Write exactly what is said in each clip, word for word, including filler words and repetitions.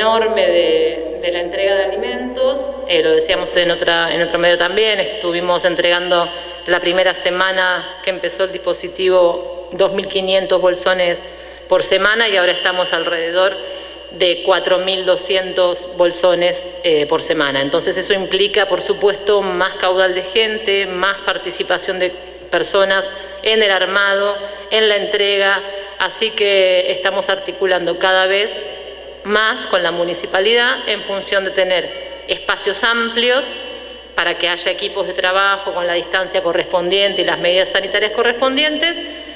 enorme de, de la entrega de alimentos. Eh, lo decíamos en, otra, en otro medio también, estuvimos entregando la primera semana que empezó el dispositivo dos mil quinientos bolsones por semana y ahora estamos alrededor de cuatro mil doscientos bolsones eh, por semana. Entonces eso implica, por supuesto, más caudal de gente, más participación de personas en el armado, en la entrega, así que estamos articulando cada vez más con la municipalidad en función de tener espacios amplios para que haya equipos de trabajo con la distancia correspondiente y las medidas sanitarias correspondientes,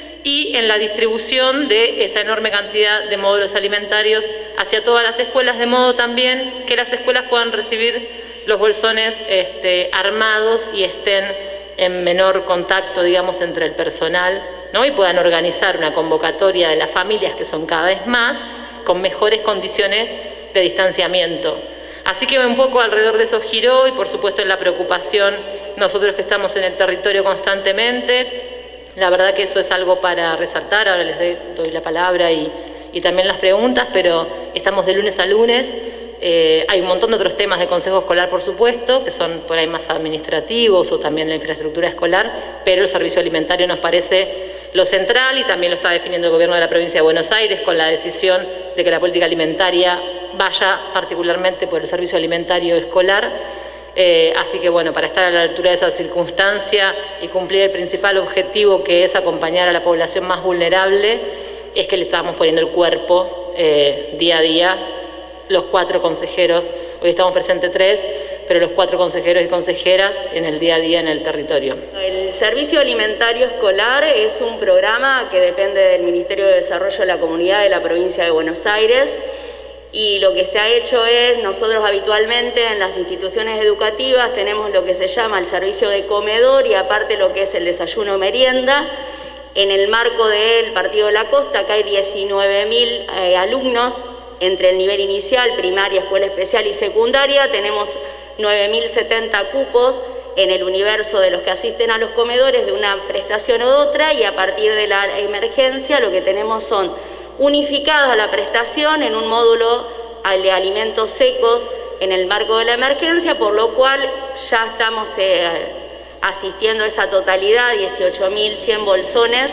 y en la distribución de esa enorme cantidad de módulos alimentarios hacia todas las escuelas, de modo también que las escuelas puedan recibir los bolsones este, armados y estén en menor contacto, digamos, entre el personal, ¿no? Y puedan organizar una convocatoria de las familias, que son cada vez más, con mejores condiciones de distanciamiento. Así que un poco alrededor de eso giró, y por supuesto en la preocupación, nosotros que estamos en el territorio constantemente, la verdad que eso es algo para resaltar. Ahora les doy, doy la palabra y, y también las preguntas, pero estamos de lunes a lunes. Eh, hay un montón de otros temas de consejo escolar, por supuesto, que son por ahí más administrativos o también la infraestructura escolar, pero el servicio alimentario nos parece lo central, y también lo está definiendo el gobierno de la provincia de Buenos Aires con la decisión de que la política alimentaria vaya particularmente por el servicio alimentario escolar. Eh, así que bueno, para estar a la altura de esa circunstancia y cumplir el principal objetivo, que es acompañar a la población más vulnerable, es que le estamos poniendo el cuerpo eh, día a día, los cuatro consejeros, hoy estamos presentes tres, pero los cuatro consejeros y consejeras en el día a día en el territorio. El Servicio Alimentario Escolar es un programa que depende del Ministerio de Desarrollo de la Comunidad de la provincia de Buenos Aires. Y lo que se ha hecho es, nosotros habitualmente en las instituciones educativas tenemos lo que se llama el servicio de comedor y aparte lo que es el desayuno merienda. En el marco del Partido de la Costa, acá hay diecinueve mil eh, alumnos entre el nivel inicial, primaria, escuela especial y secundaria. Tenemos nueve mil setenta cupos en el universo de los que asisten a los comedores de una prestación u otra, y a partir de la emergencia lo que tenemos son unificados la prestación en un módulo de alimentos secos en el marco de la emergencia, por lo cual ya estamos eh, asistiendo a esa totalidad, dieciocho mil cien bolsones,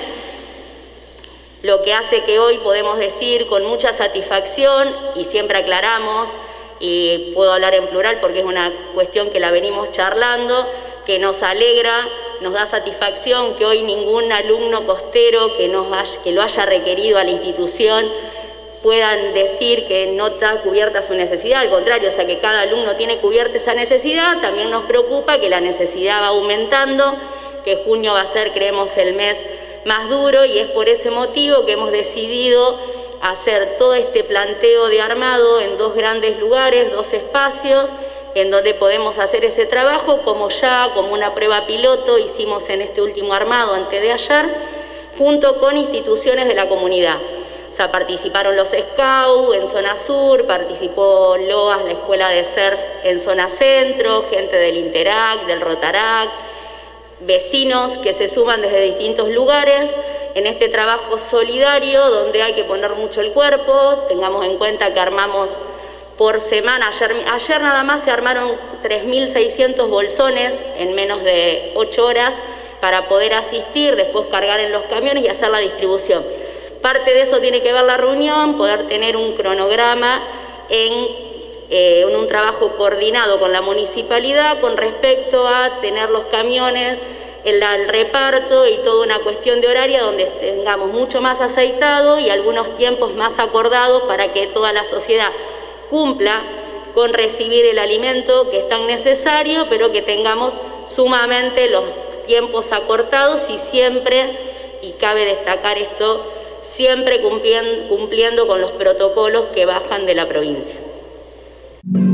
lo que hace que hoy podemos decir con mucha satisfacción, y siempre aclaramos, y puedo hablar en plural porque es una cuestión que la venimos charlando, que nos alegra, nos da satisfacción que hoy ningún alumno costero que, nos haya, que lo haya requerido a la institución puedan decir que no está cubierta su necesidad, al contrario, o sea que cada alumno tiene cubierta esa necesidad. También nos preocupa que la necesidad va aumentando, que junio va a ser, creemos, el mes más duro, y es por ese motivo que hemos decidido hacer todo este planteo de armado en dos grandes lugares, dos espacios, en donde podemos hacer ese trabajo, como ya como una prueba piloto hicimos en este último armado antes de ayer, junto con instituciones de la comunidad. O sea, participaron los Scouts en zona sur, participó Loas, la escuela de surf en zona centro, gente del Interac, del Rotarac, vecinos que se suman desde distintos lugares en este trabajo solidario donde hay que poner mucho el cuerpo. Tengamos en cuenta que armamos por semana, ayer, ayer nada más se armaron tres mil seiscientos bolsones en menos de ocho horas para poder asistir, después cargar en los camiones y hacer la distribución. Parte de eso tiene que ver la reunión, poder tener un cronograma en, eh, en un trabajo coordinado con la municipalidad con respecto a tener los camiones, el, el reparto y toda una cuestión de horaria donde tengamos mucho más aceitado y algunos tiempos más acordados para que toda la sociedad cumpla con recibir el alimento que es tan necesario, pero que tengamos sumamente los tiempos acortados y siempre, y cabe destacar esto, siempre cumpliendo, cumpliendo con los protocolos que bajan de la provincia.